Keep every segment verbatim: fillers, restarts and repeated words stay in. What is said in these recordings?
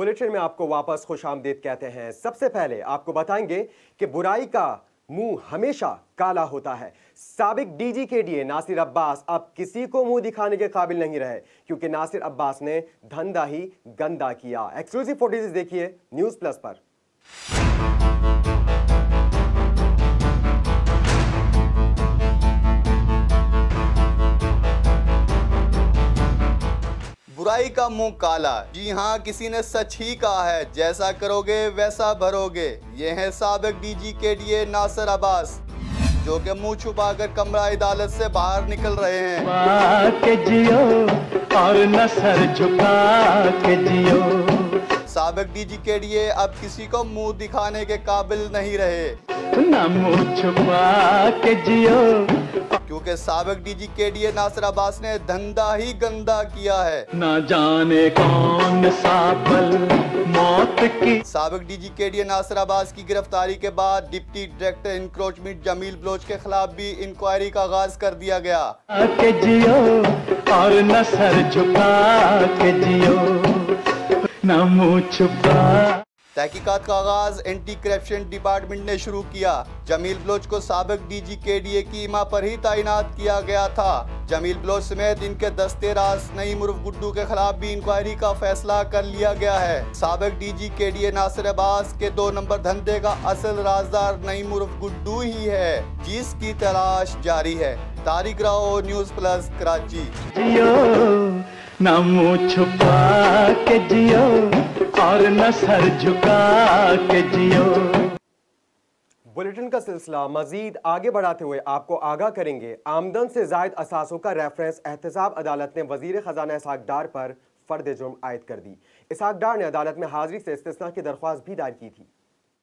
Bulletin में आपको वापस खुशामदीद कहते हैं। सबसे पहले आपको बताएंगे कि बुराई का मुंह हमेशा काला होता है। साबिक डीजी के डी ए नासिर अब्बास अब किसी को मुंह दिखाने के काबिल नहीं रहे, क्योंकि नासिर अब्बास ने धंधा ही गंदा किया। एक्सक्लूसिव फुटेज देखिए न्यूज़ प्लस पर। बुराई का मुंह काला। जी हाँ, किसी ने सच ही कहा है, जैसा करोगे वैसा भरोगे। ये है साबिक डीजी के डी ए नासिर अब्बास, जो कि मुंह छुपाकर कमरा अदालत से बाहर निकल रहे हैं। के जियो और न सर झुका के जियो। साबिक डीजी के डी ए अब किसी को मुंह दिखाने के काबिल नहीं रहे, न मुंह छुपा के जियो, क्योंकि साबिक डीजी के डी ए नासिर अब्बास ने धंधा ही गंदा किया है। न जाने कौन सा पल मौत की। साबिक डीजी के डी ए नासिर अब्बास की गिरफ्तारी के बाद deputy director encroachment Jamil Baloch के खिलाफ भी इंक्वायरी का आगाज कर दिया गया। के जियो और न सर झुका के जियो, न मुंह छुपा। तहकीकात का आगाज एंटी करप्शन डिपार्टमेंट ने शुरू किया। जमील बलोच को साबिक डीजी के डी ए की इमा पर ही तैनात किया गया था। जमील बलोच समेत इनके दस्ते राज नईम उर्फ गुड्डू के खिलाफ भी इंक्वायरी का फैसला कर लिया गया है। साबिक डीजी के डी ए नासिर अब्बास के दो नंबर धंधे का असल राजदार नईम उर्फ गुड्डू ही है, जिसकी तलाश जारी है। Tariq Rao, News Plus, Karachi. जियो न मुंह छुपा के जियो और न सर झुका के जियो। बुलेटिन का सिलसिला मजीद आगे बढ़ाते हुए आपको आगाह करेंगे, आमदन से जायद असासों का रेफरेंस एहतसाब अदालत ने वजीर खजाना इसहाक डार पर फर्द जुर्म आयद कर दी। इसहाक डार ने अदालत में हाजिरी से इस्तिस्ना की दरख्वास्त भी दायर की थी।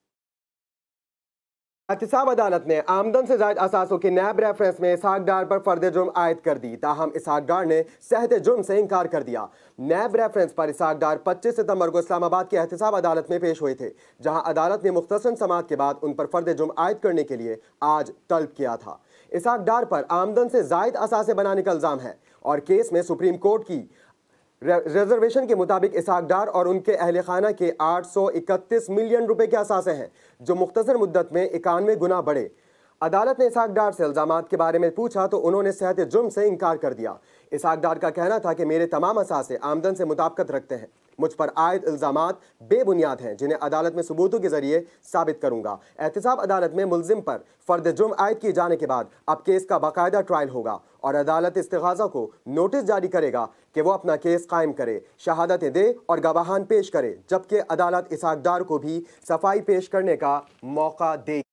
एहतसाब अदालत ने आमदन से जायद असासों के नैब रेफरेंस में इसहाक डार पर फर्द जुर्म आयद कर दी, ताहम इसहाक डार ने सहत जुर्म से इनकार कर दिया। नैब रेफरेंस पर इसहाक डार पच्चीस सितंबर को इस्लामाबाद की एहतसाब अदालत में पेश हुए थे, जहां अदालत ने मुख्तसर समाअत के बाद उन पर फर्द जुर्म आयद करने के लिए आज तलब किया था। इसहाक डार पर आमदन से जायद असासे बनाने का इल्ज़ाम है और केस में सुप्रीम कोर्ट की रिजर्वेशन के मुताबिक इसहाक डार और उनके अहल खाना के आठ सौ इकतीस मिलियन रुपए के असासे हैं, जो मुख्तसर मुद्दत में इक्यानवे गुना बढ़े। अदालत ने इसहाक डार से इल्ज़ामात के बारे में पूछा तो उन्होंने सेहत जुर्म से इनकार कर दिया। इसहाक डार का कहना था कि मेरे तमाम असासे आमदन से मुताबिकत रखते हैं, मुझ पर आयद इल्ज़ामात बेबुनियाद हैं, जिन्हें अदालत में सबूतों के जरिए साबित करूंगा। एहतसाब अदालत में मुल्जिम पर फर्द जुर्म आयद किए जाने के बाद अब केस का बाकायदा ट्रायल होगा और अदालत इस्तिग़ाज़ा को नोटिस जारी करेगा कि वो अपना केस कायम करे, शहादतें दे और गवाहान पेश करे, जबकि अदालत इसहाक डार को भी सफाई पेश करने का मौका देगी।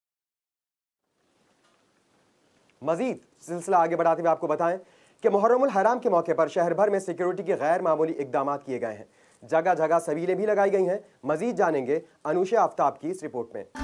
मजीद सिलसिला आगे बढ़ाते हुए आपको बताएं कि मुहर्रमुल हराम के मौके पर शहर भर में सिक्योरिटी के गैर मामूली इकदाम किए गए हैं। जगह जगह सबीलें भी लगाई गई हैं। मजीद जानेंगे अनुशा आफ्ताब की इस रिपोर्ट में।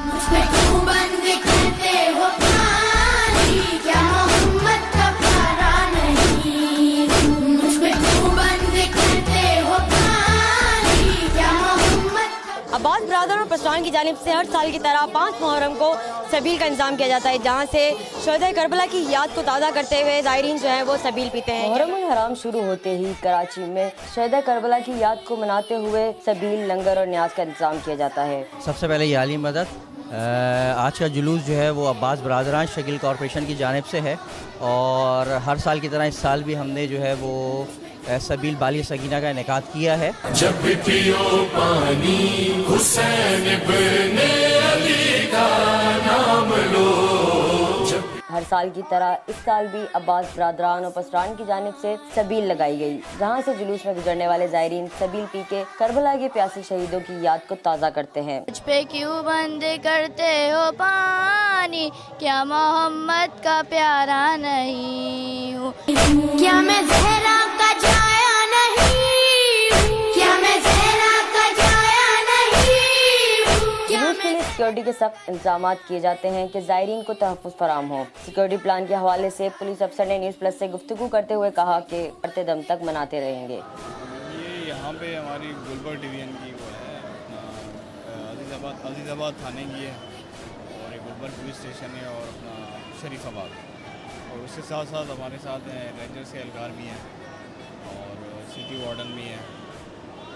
अब्बास ब्रादर और पसरान की जानिब से हर साल की तरह पाँच मुहर्रम को सबील का इंतजाम किया जाता है, जहाँ से शोहदा करबला की याद को ताज़ा करते हुए ज़ायरीन जो है वो सबील पीते हैं। मुहर्रमुल हराम शुरू होते ही कराची में शोहदा करबला की याद को मनाते हुए सबील, लंगर और न्याज का इंतजाम किया जाता है। सबसे पहले ये आली मदद, आज का जुलूस जो है वो अब्बास ब्रादरान शकील कॉरपोरेशन की जानिब से है और हर साल की तरह इस साल भी हमने जो है वो सबील बाली सगीना का इनेकाद किया है। जब पियो पानी हुसैन इब्ने अली का नाम लो। हर साल की तरह इस साल भी अब्बास ब्रादरान और पसरान की जानिब से सबील लगाई गई, जहां से जुलूस में गुजरने वाले ज़ायरीन सबील पी के करबला के प्यासे शहीदों की याद को ताज़ा करते हैं। मुझ पे क्यों बंद करते हो पानी, क्या मोहम्मद का प्यारा नहीं हूँ, क्या मैं ज़हरा का जाया नहीं हूँ, क्या मैं ज़हरा का जाया नहीं हूँ। जुलूस के लिए सिक्योरिटी के सख्त इंतजाम किए जाते हैं कि ज़ायरीन को तहफ़्फ़ुज़ फराम हो। सिक्योरिटी प्लान के हवाले से पुलिस अफसर ने न्यूज़ प्लस से गुफ्तगू करते हुए कहा कि मरते दम तक मनाते रहेंगे। ये यहाँ पे हमारी गुलबर्ग डिवीज़न की वो है, अजीज़ाबाद अजीज़ाबाद थाने की है और एक गुलबर्ग पुलिस स्टेशन है और अपना शरीफाबाद, और उसके साथ साथ हमारे साथ रेंजर से एहलकार भी हैं और सिटी वार्डन भी हैं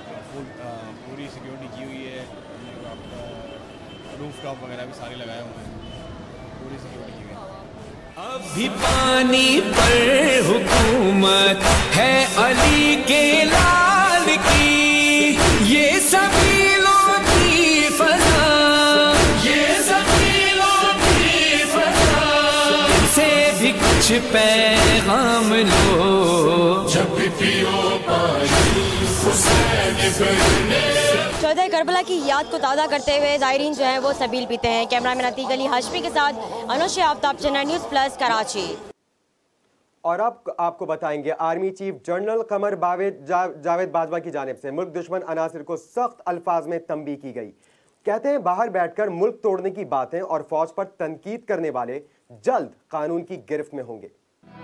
फुल पूरी सिक्योरिटी की हुई है, आपका रूफ टॉप वगैरह भी सारे लगाए हुए हैं, पूरी सिक्योरिटी की हुई है। अभी पानी पर हुकूमत है अली के लाल की, ये सबीलों की फजा, ये सबीलों की फजा, से भी कुछ पैगाम लो, जब भी पियो पानी हुसैन इब्न। शोहदा करबला की याद को ताज़ा करते हुए ज़ायरीन जो हैं वो सबील पीते हैं। कैमरामैन अतीक अली हाशमी के साथ Anushay Aftab, channel News Plus, Karachi. और अब आपको बताएंगे आर्मी चीफ जनरल कमर बावेद जा, जावेद बाजवा की जानिब से मुल्क दुश्मन अनासिर को सख्त अल्फाज में तंबीह की गई। कहते हैं बाहर बैठकर मुल्क तोड़ने की बातें और फौज पर तनकीद करने वाले जल्द कानून की गिरफ्त में होंगे।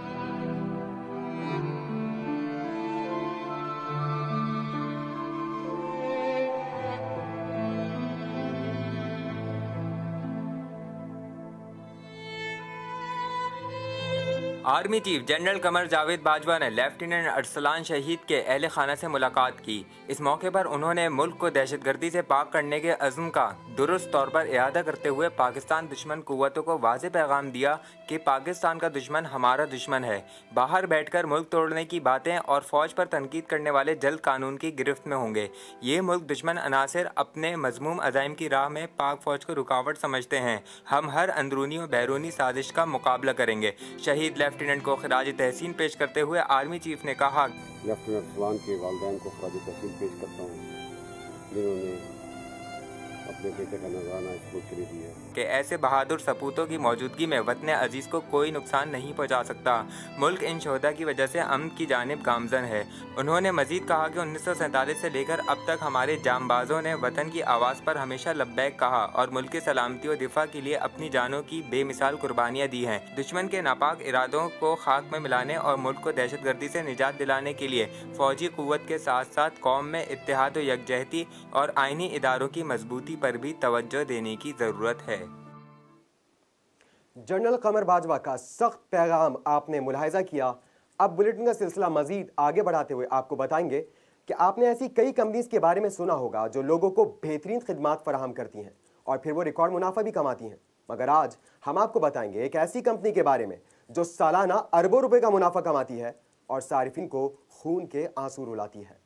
Army chief general Qamar Javed Bajwa ने लेफ्टिनेंट अरसलान शहीद के अहल खाना से मुलाकात की। इस मौके पर उन्होंने मुल्क को दहशतगर्दी से पाक करने के अज़्म का दुरुस्त तौर पर इरादा करते हुए पाकिस्तान दुश्मन कुव्वतों को वाज़ेह पैगाम दिया कि पाकिस्तान का दुश्मन हमारा दुश्मन है। बाहर बैठकर मुल्क तोड़ने की बातें और फौज पर तनकीद करने वाले जल्द कानून की गिरफ्त में होंगे। ये मुल्क दुश्मन अनासिर अपने मज़मूम अज़ाइम की राह में पाक फौज को रुकावट समझते हैं। हम हर अंदरूनी और बैरूनी साजिश का मुकाबला करेंगे। शहीद लेफ्टिनेंट को खिराज तहसीन पेश करते हुए आर्मी चीफ ने कहा, लेफ्टिनेंट अरसलान के वालिदैन को खिराज तहसीन पेश करता हूँ जिन्होंने अपने बेटे का नजराना स्कूल के लिए दिया कि ऐसे बहादुर सपूतों की मौजूदगी में वतन अजीज को कोई नुकसान नहीं पहुंचा सकता। मुल्क इन शोहदा की वजह से अमन की जानिब गामजन है। उन्होंने मजीद कहा कि उन्नीस सौ सैंतालीस से लेकर अब तक हमारे जामबाजों ने वतन की आवाज़ पर हमेशा लब्बैक कहा और मुल्क की सलामती और दिफा के लिए अपनी जानों की बेमिसाल कुर्बानियाँ दी हैं। दुश्मन के नापाक इरादों को खाक में मिलाने और मुल्क को दहशतगर्दी से निजात दिलाने के लिए फौजी कुव्वत के साथ साथ कौम में इत्तेहाद और यकजहती और आइनी इदारों की मजबूती पर भी तवज्जो देने की ज़रूरत है। जनरल कमर बाजवा का सख्त पैगाम आपने मुलाहिजा किया। अब बुलेटिन का सिलसिला मजीद आगे बढ़ाते हुए आपको बताएंगे कि आपने ऐसी कई कंपनीज के बारे में सुना होगा जो लोगों को बेहतरीन खिदमात फराहम करती हैं और फिर वो रिकॉर्ड मुनाफा भी कमाती हैं। मगर आज हम आपको बताएंगे एक ऐसी कंपनी के बारे में जो सालाना अरबों रुपए का मुनाफा कमाती है और सारिफिन को खून के आंसू रुलाती है।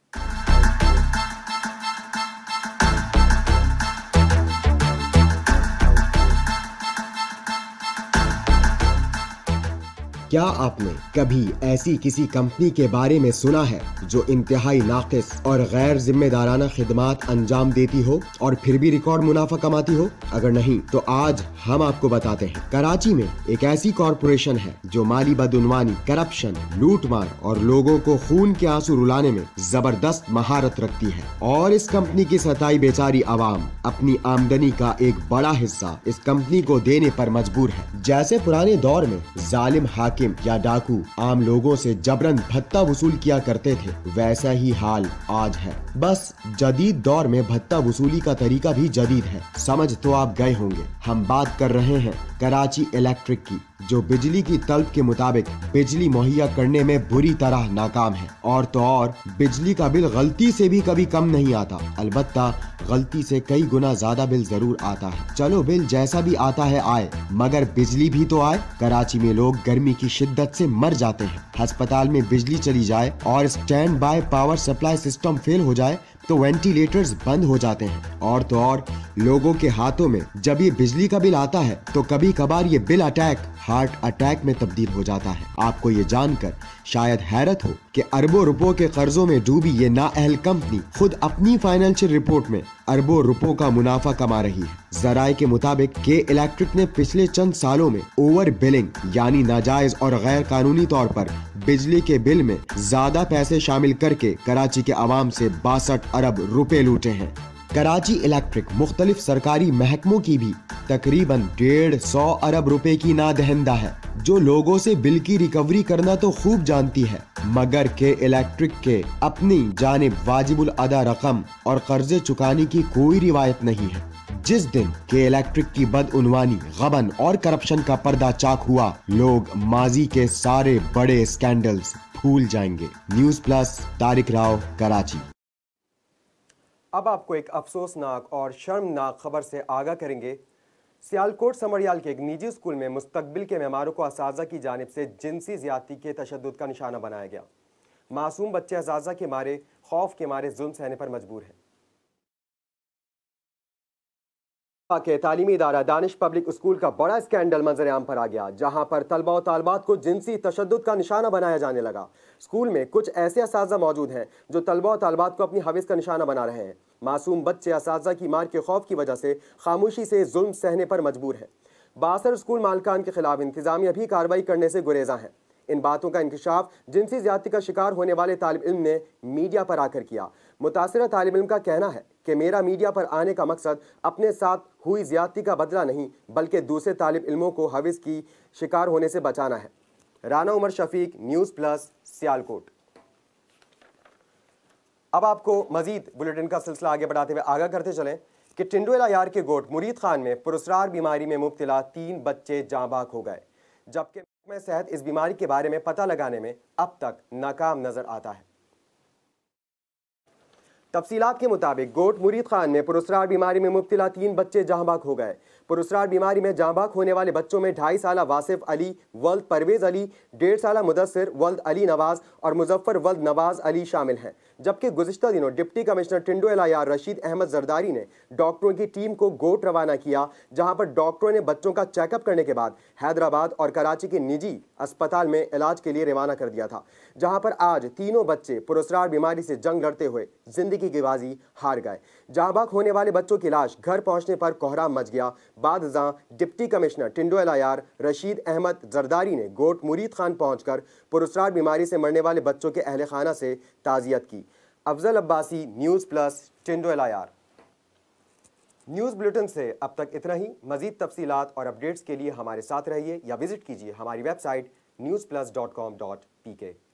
क्या आपने कभी ऐसी किसी कंपनी के बारे में सुना है जो इंतहाई नाकिस और गैर जिम्मेदाराना खिदमात अंजाम देती हो और फिर भी रिकॉर्ड मुनाफा कमाती हो? अगर नहीं तो आज हम आपको बताते हैं। कराची में एक ऐसी कॉरपोरेशन है जो माली बदउनवानी, करप्शन, लूटमार और लोगों को खून के आंसू रुलाने में जबरदस्त महारत रखती है और इस कंपनी की सताई बेचारी आवाम अपनी आमदनी का एक बड़ा हिस्सा इस कंपनी को देने पर मजबूर है। जैसे पुराने दौर में जालिम हाकिम या डाकू आम लोगों से जबरन भत्ता वसूल किया करते थे, वैसा ही हाल आज है। बस जदीद दौर में भत्ता वसूली का तरीका भी जदीद है। समझ तो आप गए होंगे। हम बात कर रहे हैं कराची इलेक्ट्रिक की, जो बिजली की तलब के मुताबिक बिजली मुहैया करने में बुरी तरह नाकाम है। और तो और बिजली का बिल गलती से भी कभी कम नहीं आता, अलबत्ता गलती से कई गुना ज्यादा बिल जरूर आता है। चलो बिल जैसा भी आता है आए, मगर बिजली भी तो आए। कराची में लोग गर्मी की शिद्दत से मर जाते हैं। अस्पताल में बिजली चली जाए और standby power supply system fail हो जाए तो वेंटिलेटर्स बंद हो जाते हैं। और तो और लोगों के हाथों में जब ये बिजली का बिल आता है तो कभी कभार ये बिल अटैक हार्ट अटैक में तब्दील हो जाता है। आपको ये जानकर शायद हैरत हो कि अरबों रुपयों के कर्जों में डूबी ये नाअहल कंपनी खुद अपनी फाइनेंशियल रिपोर्ट में अरबों रुपयों का मुनाफा कमा रही है। जराये के मुताबिक के इलेक्ट्रिक ने पिछले चंद सालों में ओवर बिलिंग यानी नाजायज और गैर कानूनी तौर पर बिजली के बिल में ज्यादा पैसे शामिल करके कराची के आवाम से बासठ अरब रुपए लूटे हैं। कराची इलेक्ट्रिक मुख्तलिफ सरकारी महकमों की भी तकरीबन डेढ़ सौ अरब रुपए की नादहिंदा है, जो लोगों से बिल की रिकवरी करना तो खूब जानती है, मगर के इलेक्ट्रिक के अपनी जानिब वाजिबुल अदा रकम और कर्जे चुकाने की कोई रिवायत नहीं है। जिस दिन के इलेक्ट्रिक की बदउनवानी, गबन और करप्शन का पर्दा चाक हुआ, लोग माजी के सारे बड़े स्कैंडल्स भूल जाएंगे। News Plus, Tariq Rao, Karachi. अब आपको एक अफसोसनाक और शर्मनाक खबर से आगाह करेंगे। सियालकोट समरियाल के एक निजी स्कूल में मुस्तकबिल के मेहमानों को असातिज़ा की जानिब से जिनसी ज़्यादती के तशद्दुद का निशाना बनाया गया। मासूम बच्चे असातिज़ा के मारे खौफ के मारे जुल्म सहने पर मजबूर हैं। के तालीमी इदारा दानिश पब्लिक स्कूल का बड़ा स्कैंडल मंजर आम पर आ गया, जहां पर तलबा और तालबात को जिनसी तशद्दुद का निशाना बनाया जाने लगा। स्कूल में कुछ ऐसे असातिज़ा मौजूद हैं जो तलबा और तालबात को अपनी हविस का निशाना बना रहे हैं। मासूम बच्चे असातिज़ा की मार के खौफ की वजह से खामोशी से जुल्म सहने पर मजबूर हैं। बासर स्कूल मालकान के खिलाफ इंतजामिया भी कार्रवाई करने से गुरेजा है। इन बातों का इंकशाफ जिनसी ज़्यादती का शिकार होने वाले तालिब इल्म ने मीडिया पर आकर किया। मुतासिरा तालिब इल्म का कहना है कि मेरा मीडिया पर आने का मकसद अपने साथ हुई ज़्यादती का बदला नहीं, बल्कि दूसरे तालिब इल्मों को हविस की शिकार होने से बचाना है। Rana Umar Shafiq, News Plus, Sialkot. अब आपको मजीद बुलेटिन का सिलसिला आगे बढ़ाते हुए आगाह करते चलें कि टिंडोला यार के गोट मुरीद खान में पुरस्रार बीमारी में मुब्तला तीन बच्चे जाँ बाक हो गए, जबकि महकमा सेहत इस बीमारी के बारे में पता लगाने में अब तक नाकाम नजर आता है। तफसीलात के मुताबिक गोट मुरीद खान में पुरस्रार बीमारी में मुब्तला तीन बच्चे जहाँ बाक हो गए। पुरस्रार बीमारी में जहाँ बाक होने वाले बच्चों में ढाई साल वासिफ अली वल्द परवेज़ अली, डेढ़ साल मुदस्सिर वल्द अली नवाज और मुजफ्फर वल्द नवाज अली शामिल हैं। जबकि गुज़िश्ता दिनों डिप्टी कमिश्नर टिंडोला यार रशीद अहमद जरदारी ने डॉक्टरों की टीम को गोट रवाना किया, जहाँ पर डॉक्टरों ने बच्चों का चेकअप करने के बाद हैदराबाद और कराची के निजी अस्पताल में इलाज के लिए रवाना कर दिया था, जहाँ पर आज तीनों बच्चे पुरस्रार बीमारी से जंग लड़ते हुए जिंदगी की बाजी हार गए। जहाँ बाक होने वाले बच्चों की लाश घर पहुँचने पर कोहराम मच गया। बाद डिप्टी कमिश्नर टिंडोला यार रशीद अहमद जरदारी ने गोट मुरीद खान पहुंचकर पुरस्रार बीमारी से मरने वाले बच्चों के अहले खाना से ताज़ियत की। अफजल अब्बासी, न्यूज़ प्लस, टिंडोला यार। न्यूज़ बुलेटिन से अब तक इतना ही। मजीद तफसीलात और अपडेट्स के लिए हमारे साथ रहिए या विजिट कीजिए हमारी website News Plus dot com dot P के।